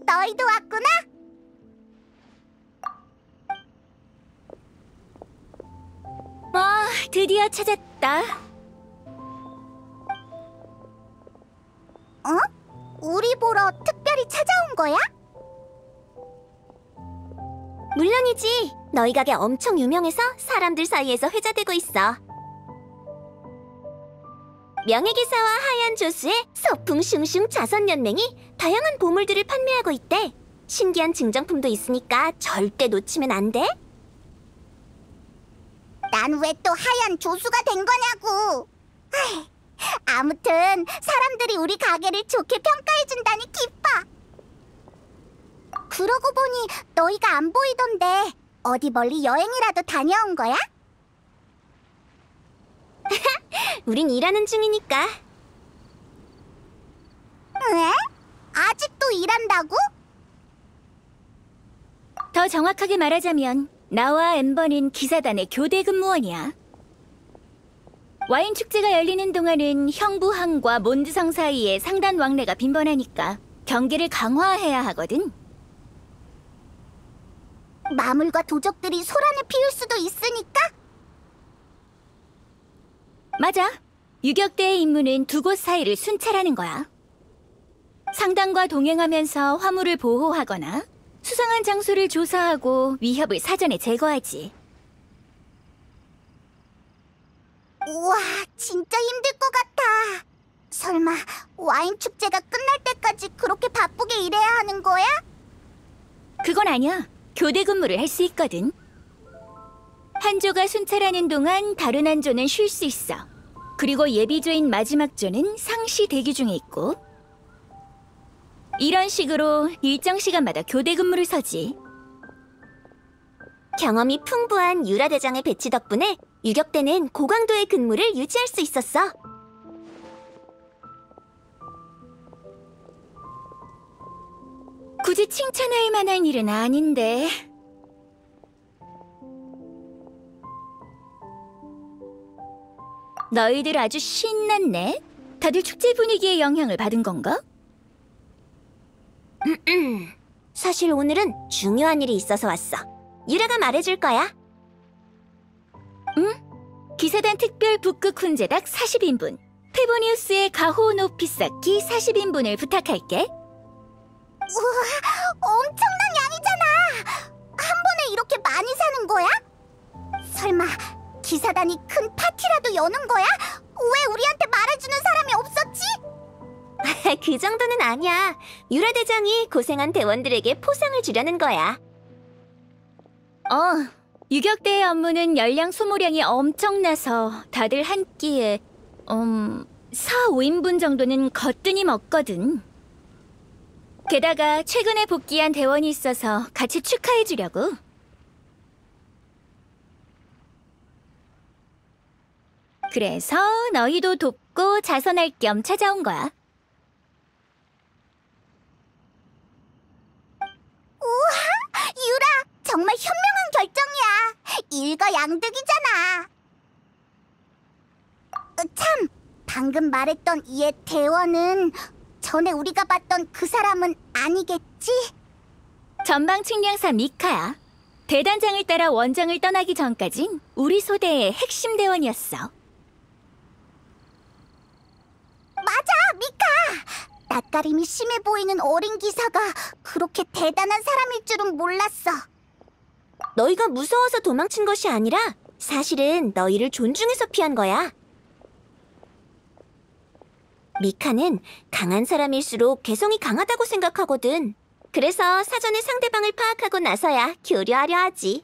너희도 왔구나? 드디어 찾았다. 어? 우리 보러 특별히 찾아온 거야? 물론이지. 너희 가게 엄청 유명해서 사람들 사이에서 회자되고 있어. 명예기사와 하얀 조수의 소풍 슝슝 자선연맹이 다양한 보물들을 판매하고 있대. 신기한 증정품도 있으니까 절대 놓치면 안 돼. 난 왜 또 하얀 조수가 된 거냐고. 아무튼 사람들이 우리 가게를 좋게 평가해준다니 기뻐. 그러고 보니 너희가 안 보이던데 어디 멀리 여행이라도 다녀온 거야? 우린 일하는 중이니까. 왜? 아직도 일한다고? 더 정확하게 말하자면 나와 엠버는 기사단의 교대 근무원이야. 와인 축제가 열리는 동안은 형부항과 몬드성 사이에 상단 왕래가 빈번하니까 경계를 강화해야 하거든. 마물과 도적들이 소란을 피울 수도 있으니까? 맞아. 유격대의 임무는 두 곳 사이를 순찰하는 거야. 상단과 동행하면서 화물을 보호하거나 수상한 장소를 조사하고 위협을 사전에 제거하지. 우와, 진짜 힘들 것 같아. 설마 와인 축제가 끝날 때까지 그렇게 바쁘게 일해야 하는 거야? 그건 아니야. 교대 근무를 할 수 있거든. 한 조가 순찰하는 동안 다른 한 조는 쉴 수 있어. 그리고 예비조인 마지막 조는 상시 대기 중에 있고. 이런 식으로 일정 시간마다 교대 근무를 서지. 경험이 풍부한 유라 대장의 배치 덕분에 유격대는 고강도의 근무를 유지할 수 있었어. 굳이 칭찬할 만한 일은 아닌데. 너희들 아주 신났네. 다들 축제 분위기에 영향을 받은 건가? 사실 오늘은 중요한 일이 있어서 왔어. 유라가 말해줄 거야. 응? 기사단 특별 북극 훈제닭 40인분, 페보니우스의 가호 높이 쌓기 40인분을 부탁할게. 우와, 엄청난 양이잖아. 한 번에 이렇게 많이 사는 거야? 설마 기사단이 큰 파티라도 여는 거야? 왜 우리한테 말해주는 사람이 없었지? 그 정도는 아니야. 유라 대장이 고생한 대원들에게 포상을 주려는 거야. 유격대의 업무는 열량 소모량이 엄청나서 다들 한 끼에 4, 5인분 정도는 거뜬히 먹거든. 게다가 최근에 복귀한 대원이 있어서 같이 축하해주려고. 그래서 너희도 돕고 자선할 겸 찾아온 거야. 우와, 유라, 정말 현명한 결정이야. 일거양득이잖아. 참, 방금 말했던 이의 대원은 전에 우리가 봤던 그 사람은 아니겠지? 전방 측량사 미카야. 대단장을 따라 원장을 떠나기 전까진 우리 소대의 핵심 대원이었어. 맞아, 미카! 낯가림이 심해 보이는 어린 기사가 그렇게 대단한 사람일 줄은 몰랐어. 너희가 무서워서 도망친 것이 아니라 사실은 너희를 존중해서 피한 거야. 미카는 강한 사람일수록 개성이 강하다고 생각하거든. 그래서 사전에 상대방을 파악하고 나서야 교류하려 하지.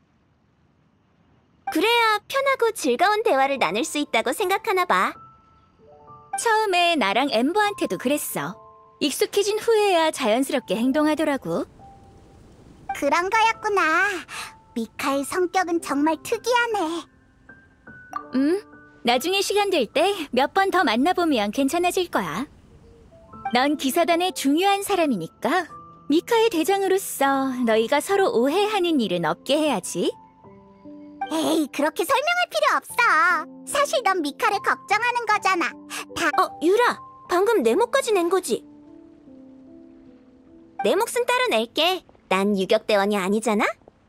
그래야 편하고 즐거운 대화를 나눌 수 있다고 생각하나 봐. 처음에 나랑 엠버한테도 그랬어. 익숙해진 후에야 자연스럽게 행동하더라고. 그런 거였구나. 미카의 성격은 정말 특이하네. 나중에 시간 될 때 몇 번 더 만나보면 괜찮아질 거야. 넌 기사단의 중요한 사람이니까 미카의 대장으로서 너희가 서로 오해하는 일은 없게 해야지. 에이, 그렇게 설명할 필요 없어. 사실 넌 미카를 걱정하는 거잖아. 유라! 방금 네모까지 낸 거지? 내 몫은 따로 낼게. 난 유격대원이 아니잖아?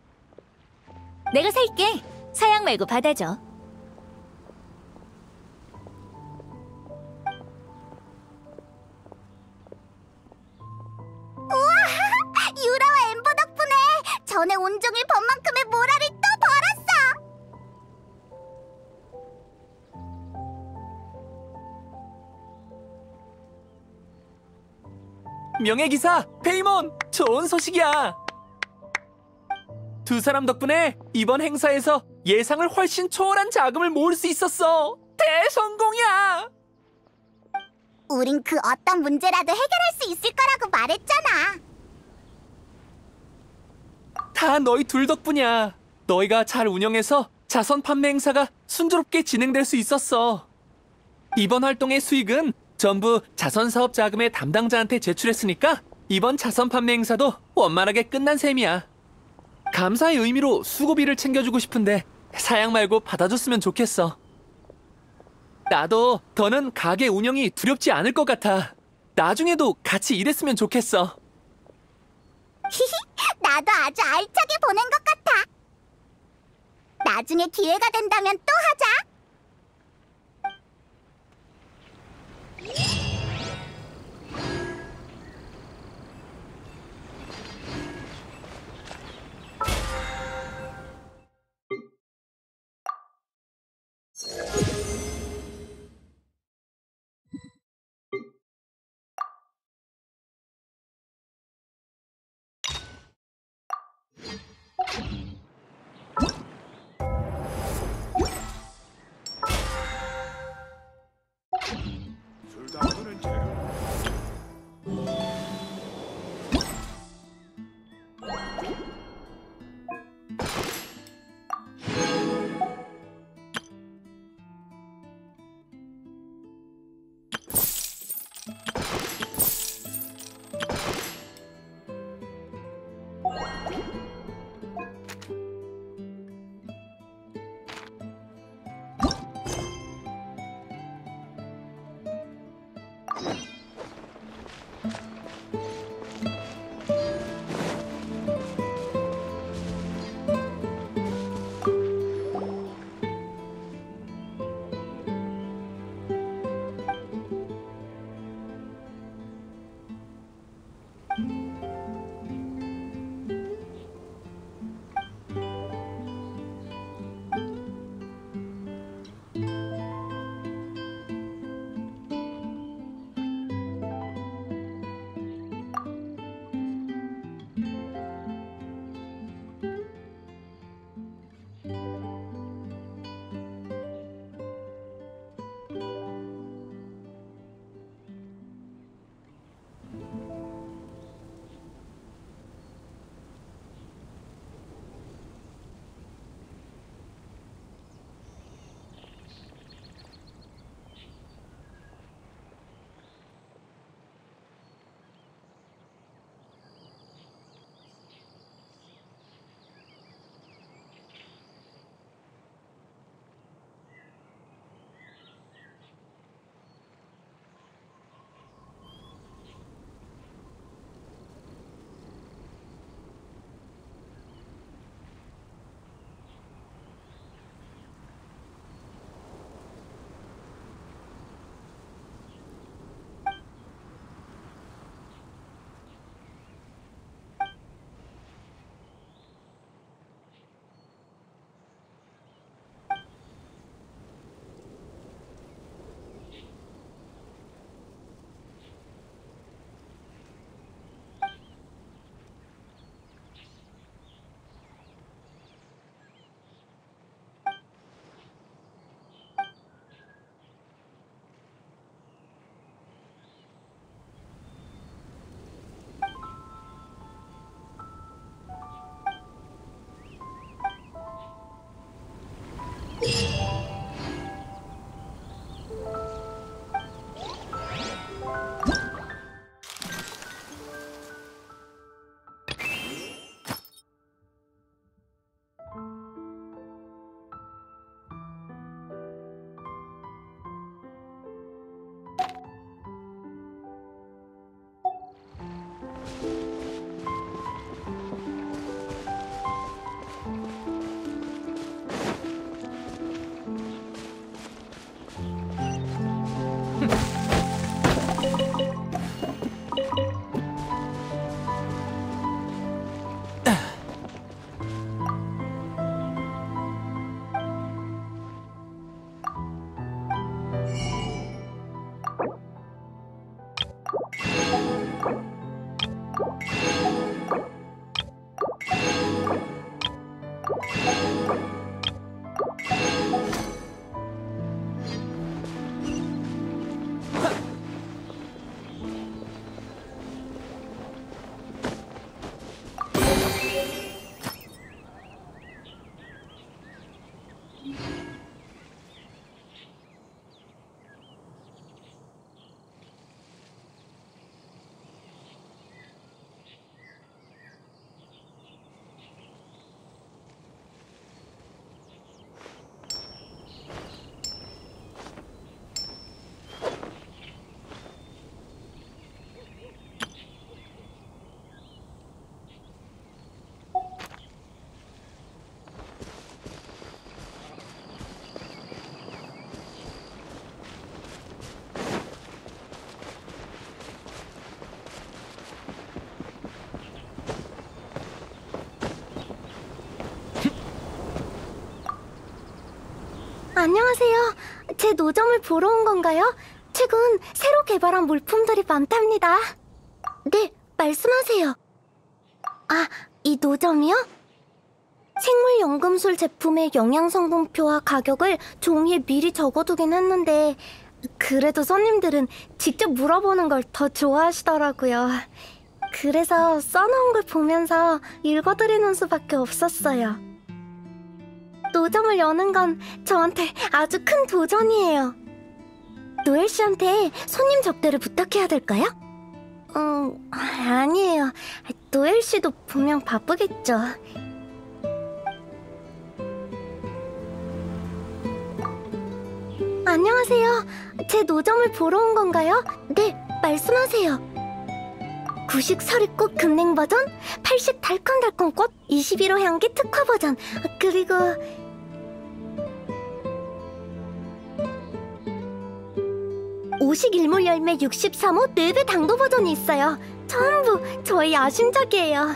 내가 살게. 사양 말고 받아줘. 유라와 엠버 덕분에 전에 온종일 번만큼의 모랄을 또 벌었어. 명예기사, 페이몬! 좋은 소식이야! 두 사람 덕분에 이번 행사에서 예상을 훨씬 초월한 자금을 모을 수 있었어! 대성공이야! 우린 그 어떤 문제라도 해결할 수 있을 거라고 말했잖아. 다 너희 둘 덕분이야. 너희가 잘 운영해서 자선 판매 행사가 순조롭게 진행될 수 있었어. 이번 활동의 수익은 전부 자선 사업 자금의 담당자한테 제출했으니까 이번 자선 판매 행사도 원만하게 끝난 셈이야. 감사의 의미로 수고비를 챙겨주고 싶은데 사양 말고 받아줬으면 좋겠어. 나도 더는 가게 운영이 두렵지 않을 것 같아. 나중에도 같이 일했으면 좋겠어. 나도 아주 알차게 보낸 것 같아. 나중에 기회가 된다면 또 하자. 안녕하세요. 제 노점을 보러 온 건가요? 최근 새로 개발한 물품들이 많답니다. 네, 말씀하세요. 아, 이 노점이요? 생물연금술 제품의 영양성분표와 가격을 종이에 미리 적어두긴 했는데 그래도 손님들은 직접 물어보는 걸 더 좋아하시더라고요. 그래서 써놓은 걸 보면서 읽어드리는 수밖에 없었어요. 노점을 여는 건 저한테 아주 큰 도전이에요. 노엘 씨한테 손님 접대를 부탁해야 될까요? 아니에요. 노엘 씨도 분명 바쁘겠죠. 안녕하세요. 제 노점을 보러 온 건가요? 네, 말씀하세요. 구식 서리꽃 금냉 버전, 팔식 달콤달콤 꽃, 21호 향기 특화 버전, 그리고 오식 일몰 열매 63호 4배 당도 버전이 있어요. 전부 저희 야심작이에요.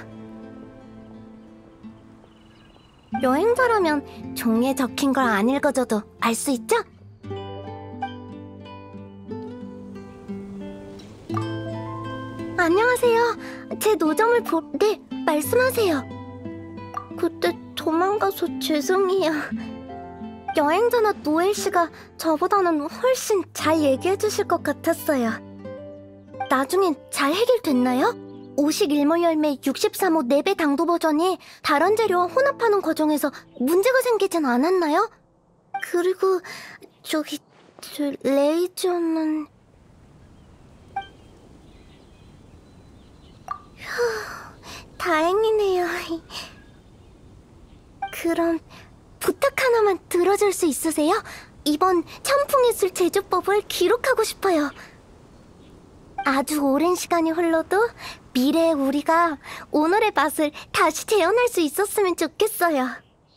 여행자라면 종이에 적힌 걸 안 읽어줘도 알 수 있죠? 안녕하세요. 제 노점을 네, 말씀하세요. 그때 도망가서 죄송해요. 여행자나 노엘 씨가 저보다는 훨씬 잘 얘기해 주실 것 같았어요. 나중엔 잘 해결됐나요? 오식 일몰 열매 63호 4배 당도 버전이 다른 재료와 혼합하는 과정에서 문제가 생기진 않았나요? 그리고 저 레이저는... 다행이네요. 그럼 부탁 하나만 들어줄 수 있으세요? 이번 천풍의 술 제조법을 기록하고 싶어요. 아주 오랜 시간이 흘러도 미래의 우리가 오늘의 맛을 다시 재현할 수 있었으면 좋겠어요.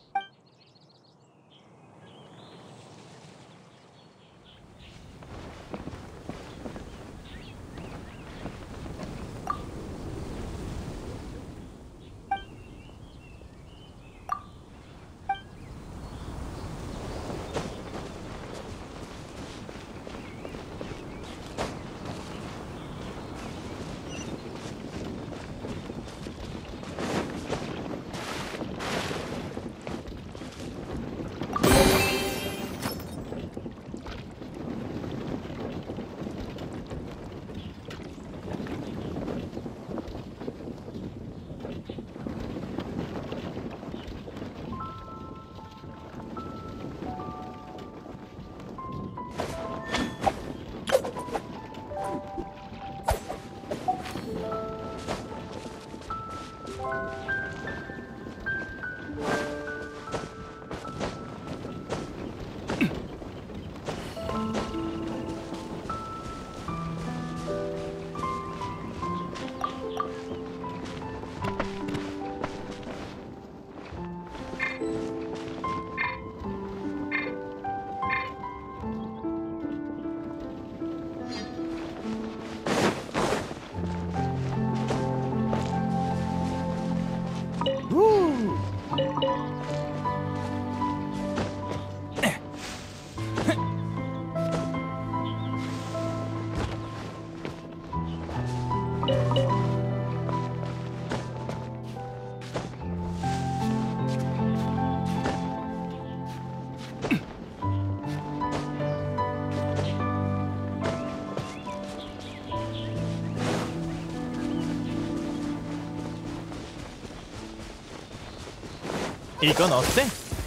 이건 어때?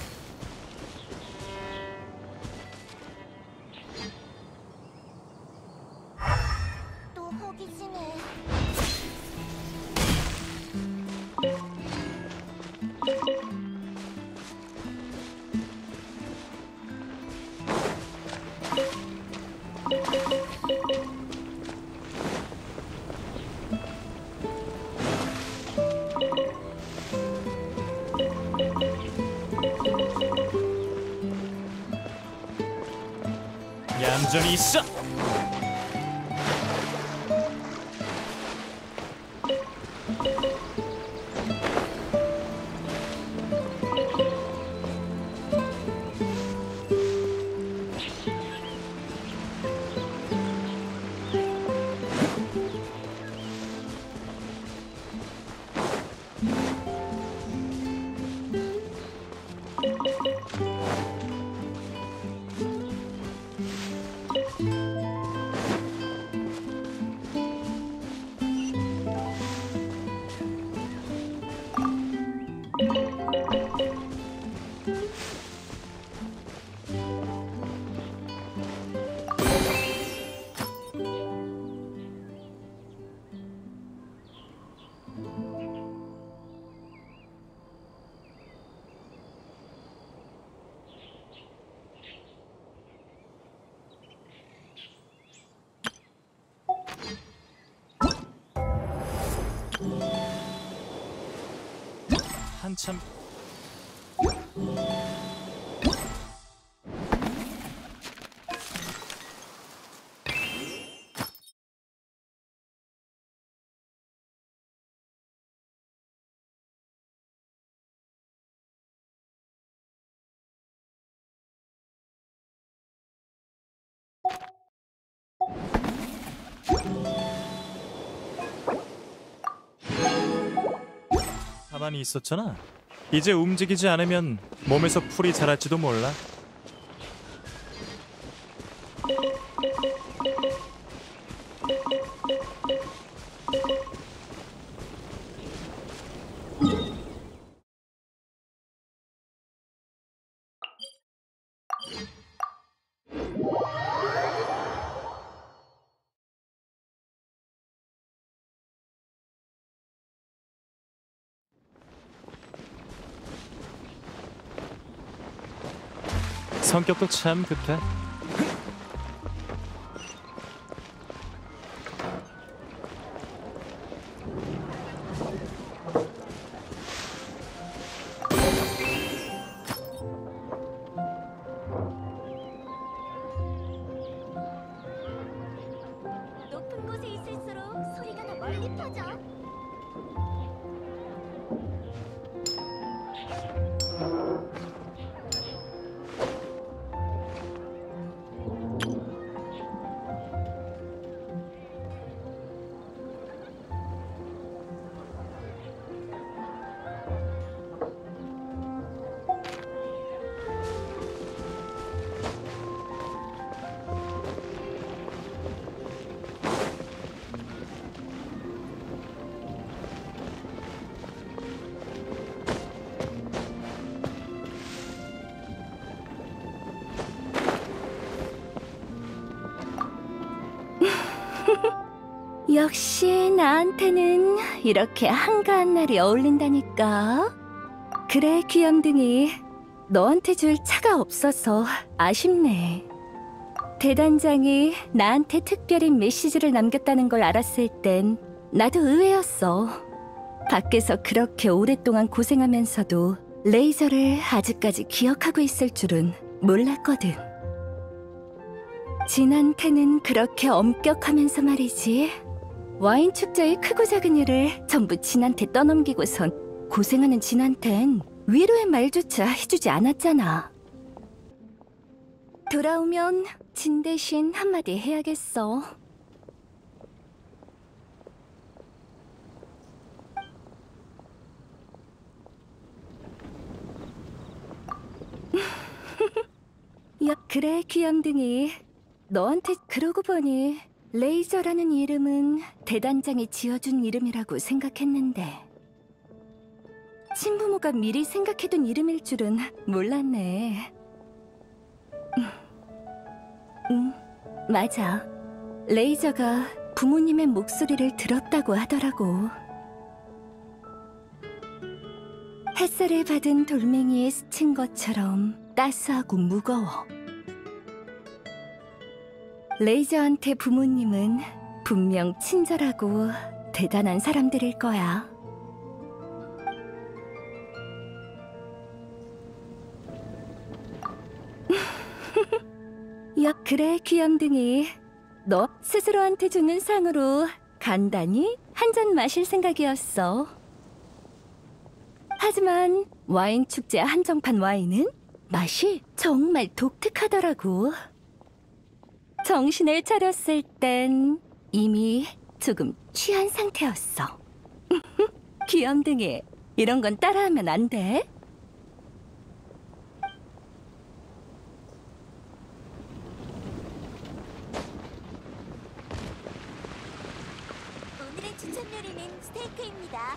또 호기심해. 얌전히 있어. 한참 가만히 있었잖아. 이제 움직이지 않으면 몸에서 풀이 자랄지도 몰라. 성격도 참 급해. 높은 곳에 있을수록 소리가 더 멀리 퍼져. 역시 나한테는 이렇게 한가한 날이 어울린다니까. 그래, 귀염둥이. 너한테 줄 차가 없어서 아쉽네. 대단장이 나한테 특별히 메시지를 남겼다는 걸 알았을 땐 나도 의외였어. 밖에서 그렇게 오랫동안 고생하면서도 레이저를 아직까지 기억하고 있을 줄은 몰랐거든. 진한테는 그렇게 엄격하면서 말이지. 와인 축제의 크고 작은 일을 전부 진한테 떠넘기고선 고생하는 진한텐 위로의 말조차 해주지 않았잖아. 돌아오면 진 대신 한마디 해야겠어. 야, 그래, 귀염둥이. 너한테 그러고 보니 레이저라는 이름은 대단장이 지어준 이름이라고 생각했는데 친부모가 미리 생각해둔 이름일 줄은 몰랐네. 응, 맞아. 레이저가 부모님의 목소리를 들었다고 하더라고. 햇살을 받은 돌멩이에 스친 것처럼 따스하고 무거워. 레이저한테 부모님은 분명 친절하고 대단한 사람들일 거야. 야, 그래, 귀염둥이. 너 스스로한테 주는 상으로 간단히 한 잔 마실 생각이었어. 하지만 와인 축제 한정판 와인은 맛이 정말 독특하더라고. 정신을 차렸을 땐 이미 조금 취한 상태였어. 귀염둥이, 이런 건 따라하면 안 돼. 오늘의 추천 요리는 스테이크입니다.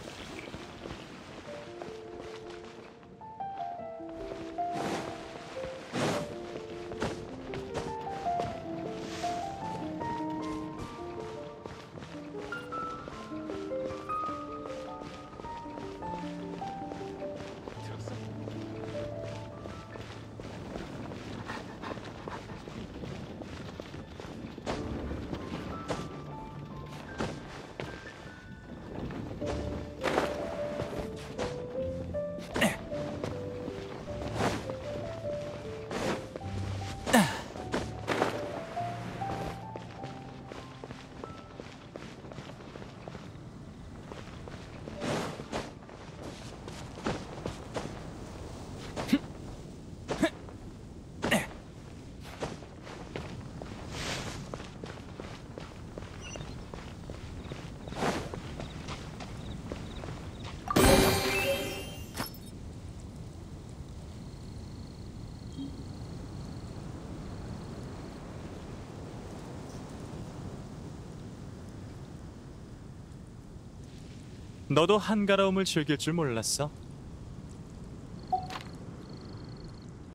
너도 한가로움을 즐길 줄 몰랐어.